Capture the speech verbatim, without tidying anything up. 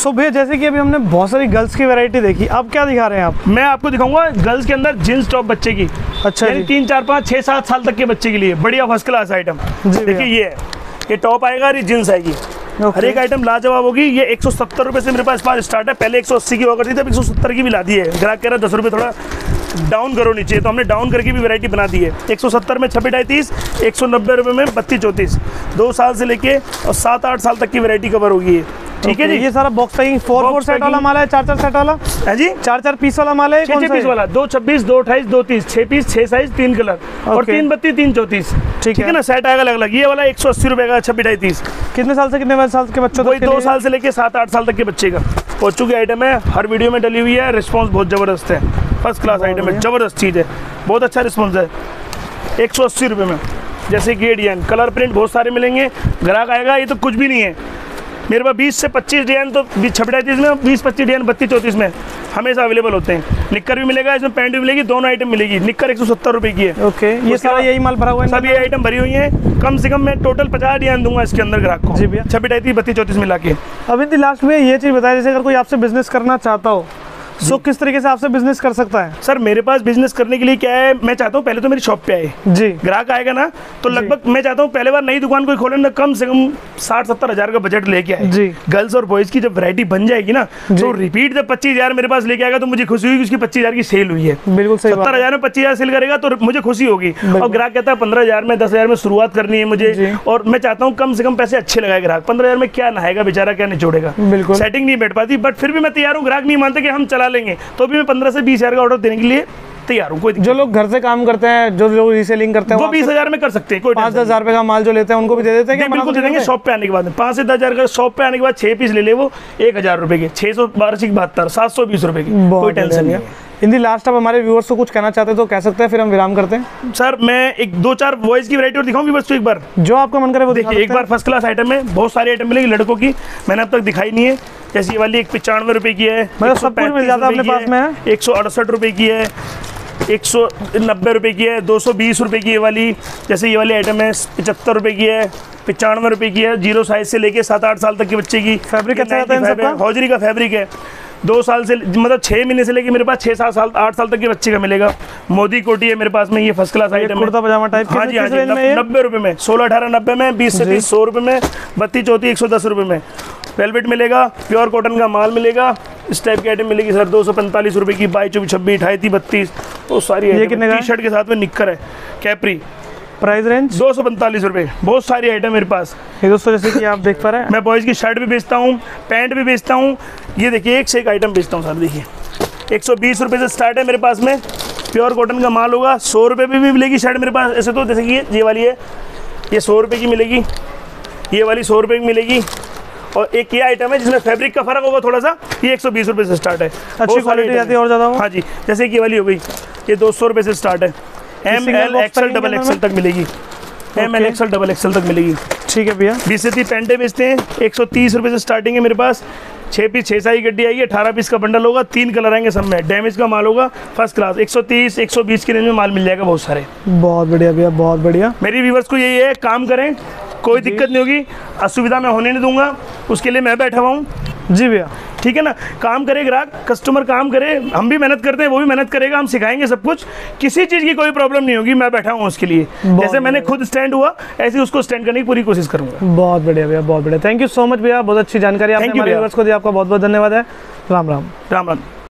सो भैया जैसे कि अभी हमने बहुत सारी गर्ल्स की वैरायटी देखी, अब क्या दिखा रहे हैं आप? मैं आपको दिखाऊंगा गर्ल्स के अंदर जींस टॉप बच्चे की। अच्छा जी। तीन चार पाँच छः सात साल तक के बच्चे के लिए बढ़िया फर्स्ट क्लास आइटम। देखिए ये है, ये टॉप आएगा और ये जींस आएगी। हर एक आइटम लाजवाब होगी। ये एक सौ सत्तर रुपये से मेरे पास पास स्टार्ट है। पहले एक सौ अस्सी की हुआ करती थी, अब एक सौ सत्तर की भी ला दी है। ग्राहक कह रहा है दस रुपये थोड़ा डाउन करो नीचे, तो हमने डाउन करके भी वैरायटी बना दी है। एक सौ सत्तर में छब्बीस ढाई तीस, एक सौ नब्बे रुपये में बत्तीस चौंतीस, दो साल से लेके और सात आठ साल तक की वैरायटी कवर होगी ये। ठीक है जी। ये सारा box packing four four set वाला माल है, चार चार सेट वाला है जी, चार चार पीस वाला माल है, छः छः पीस वाला, दो छब्बीस दो अट्ठाईस दो तीस, छः पीस छः साइज तीन कलर और तीन बत्तीस तीन चौंतीस। ठीक है ना, सेट आएगा अलग अलग। ये वाला एक सौ अस्सी रुपये का छब्बीस ढाई तीस। कितने साल से कितने साल के बच्चों कोई दो साल से लेके सात आठ साल तक के बच्चे का पहुंच चुकी आइटम है। हर वीडियो में डली हुई है। रिस्पॉन्स बहुत ज़बरदस्त है, फर्स्ट क्लास आइटम है, ज़बरदस्त चीज़ है, बहुत अच्छा रिस्पॉन्स है। एक सौ अस्सी रुपये में जैसे कि डिजाइन कलर प्रिंट बहुत सारे मिलेंगे। ग्राहक आएगा ये तो कुछ भी नहीं है मेरे पास। बीस से पच्चीस डिजाइन तो छब्बीस तीस में, बीस पच्चीस डिजाइन बत्तीस चौंतीस में हमेशा अवेलेबल होते हैं। निक्कर भी मिलेगा, इसमें पैंट भी मिलेगी, दोनों आइटम मिलेगी। निक्कर एक सौ सत्तर रुपये की है। ओके, ये सारा यही माल भरा हुआ है, सब ये आइटम भरी हुई है। कम से कम मैं टोटल पचास डिजाइन दूंगा इसके अंदर ग्राहक को। जी भैया, छब्बीस ढाई तीस बत्तीस चौंतीस मिला के। अब इन लास्ट में ये चीज़ बताया, जैसे अगर कोई आपसे बिजनेस करना चाहता हो सो किस तरीके से आपसे बिजनेस कर सकता है? सर मेरे पास बिजनेस करने के लिए क्या है, मैं चाहता हूँ पहले तो मेरी शॉप पे आए जी। ग्राहक आएगा ना तो लगभग मैं चाहता हूँ पहले बार नई दुकान कोई खोले ना, कम से कम साठ सत्तर हजार का बजट लेके आए जी। गर्ल्स और बॉयज की जब वैरायटी बन जाएगी ना तो रिपीट जब पच्चीस हजार मेरे पास लेके आएगा तो मुझे खुशी होगी, उसकी पच्चीस हजार की सेल हुई है। बिल्कुल सही। सत्तर हजार में पच्चीस हजार सेल करेगा तो मुझे खुशी होगी। और ग्राहक कहता है पंद्रह हजार में दस हजार में शुरुआत करनी है मुझे, और मैं चाहता हूँ कम से कम पैसे अच्छे लगाए ग्राहक। पंद्रह हजार में क्या नहाएगा बेचारा, क्या निचोड़ेगा, बिल्कुल सेटिंग नहीं बैठ पाती। बट फिर भी मैं तैयार हूँ, ग्राहक नहीं मानते कि हम चला लेंगे तो भी पंद्रह से बीस हजार का ऑर्डर देने के लिए तैयार हूँ। कोई जो लोग घर से काम करते हैं, जो लोग रीसेलिंग करते हैं, वो बीस हजार में कर सकते हैं। कोई पाँच दस हजार रुपए का माल जो लेते हैं उनको भी दे देते हैं? बिल्कुल दे देंगे। शॉप पे आने के बाद पाँच से दस हजार का शॉप पे आने के बाद छह पीस ले ले वो एक हजार रुपए के, छह सौ बारह से बहत्तर, सात सौ बीस रुपए की, कोई टेंशन नहीं है। इन लास्ट आप हमारे व्यूअर्स को कुछ कहना चाहते हैं तो कह सकते हैं, फिर हम विराम करते हैं। सर मैं एक दो चार वॉइस की वैरायटी और दिखाऊंगी बस एक बार, जो आपका मन करे वो देखिए। एक बार फर्स्ट क्लास आइटम है, बहुत सारी आइटम मिलेगी लड़कों की, मैंने अब तक दिखाई नहीं है। जैसे ये वाली एक पचानवे रुपए की है, मतलब सब कुछ मिल जाता है अपने पास में। एक सौ अड़सठ रुपए की है, एक सौ नब्बे रुपये की है, दो सौ बीस रुपये की ये वाली। जैसे ये वाली आइटम है पचहत्तर रुपये की है, पचानवे रुपये की है, जीरो साइज से लेके सात आठ साल तक के बच्चे की। फैब्रिक अच्छा रहता है इन सबका? हौजरी का फैब्रिक है। दो साल से मतलब छः महीने से लेके मेरे पास छः सात साल आठ साल तक के बच्चे का मिलेगा। मोदी कोटी है मेरे पास में, ये फर्स्ट क्लास आइटम है, कुर्ता पजामा टाइप। हाँ जी हाँ जी, नब्बे रुपये में, सोलह अठारह नब्बे में, बीस से तीस सौ रुपये में, बत्तीस चौंतीस एक सौ दस रुपये में। वेलवेट मिलेगा, प्योर कॉटन का माल मिलेगा। इस टाइप की आइटम मिलेगी सर दो सौ पैंतालीस रुपये की, बाईस चौबीस छब्बीस अठाई तीस बत्तीस, वो सारी टी शर्ट के साथ में निक्कर है कैप्री। प्राइस रेंज दो सौ पैंतालीस रुपये, बहुत सारी आइटम मेरे पास। ये दोस्तों जैसे कि आप देख पा रहे हैं, मैं बॉयज़ की शर्ट भी बेचता हूँ, पैंट भी बेचता हूँ। ये देखिए एक से एक आइटम बेचता हूँ सर। देखिए एक सौ बीस रुपये से स्टार्ट है मेरे पास में, प्योर कॉटन का माल होगा। सौ रुपये में भी मिलेगी शर्ट मेरे पास। ऐसे तो जैसे कि ये वाली है, ये सौ रुपये की मिलेगी, ये वाली सौ रुपये की मिलेगी। और एक ये आइटम है जिसमें फैब्रिक का फर्क होगा थोड़ा सा, ये एक सौ बीस रुपये से स्टार्ट है। अच्छी क्वालिटी जाती है और ज़्यादा। हाँ जी, जैसे कि ये वाली हो गई, ये दो सौ रुपये से स्टार्ट है। M L XL double XL तक मिलेगी, M L XL double XL तक मिलेगी। ठीक है भैया। बीस से तीस पेंटे बेचते हैं, एक सौ तीस रुपये से स्टार्टिंग है मेरे पास। छः पीस छः साई गड्डी आएगी, अठारह पीस का बंडल होगा, तीन कलर आएंगे सब में, डैमेज का माल होगा फर्स्ट क्लास। एक सौ तीस एक सौ बीस की रेंज में माल मिल जाएगा बहुत सारे। बहुत बढ़िया भैया, बहुत बढ़िया। मेरी व्यूअर्स को यही है, काम करें, कोई दिक्कत नहीं होगी, असुविधा मैं होने नहीं दूंगा, उसके लिए मैं बैठा हुआ हूँ। जी भैया, ठीक है ना। काम करे ग्राहक, कस्टमर काम करे, हम भी मेहनत करते हैं, वो भी मेहनत करेगा, हम सिखाएंगे सब कुछ, किसी चीज़ की कोई प्रॉब्लम नहीं होगी, मैं बैठा हूँ उसके लिए। जैसे मैंने खुद स्टैंड हुआ ऐसे उसको स्टैंड करने की पूरी कोशिश करूँगा। बहुत बढ़िया भैया, बहुत बढ़िया। थैंक यू सो मच भैया, बहुत अच्छी जानकारी आपने हमारे व्यूअर्स को दी, आपका बहुत बहुत धन्यवाद है। राम राम। राम राम।